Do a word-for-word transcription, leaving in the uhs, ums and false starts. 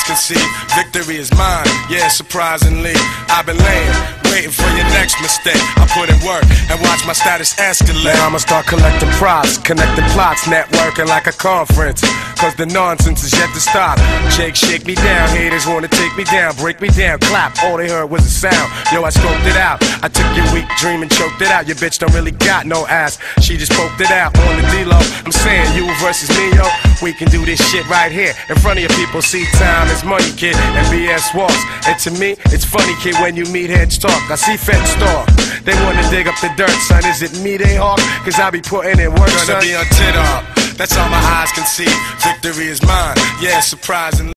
can see, victory is mine. Yeah, surprisingly, I've been laying, waiting for your next mistake. I put in work and watch my status escalate. Now I'ma start collecting props, connecting plots, networking like a conference. Cause the nonsense is yet to stop. Jake, shake me down, haters wanna take me down, break me down, clap, all they heard was a sound. Yo, I scoped it out, I took your weak dream and choked it out. Your bitch don't really got no ass, she just poked it out on the D-Lo. I'm saying you versus me, yo, we can do this shit right here in front of your people. See, time is money, kid, and B S walks. And to me, it's funny, kid, when you meet heads talk. I see feds talk, they wanna dig up the dirt, son. Is it me they hawk? Cause I be putting in work, son. Gonna be on tit up, that's all my eyes can see. Victory is mine, yeah, surprisingly.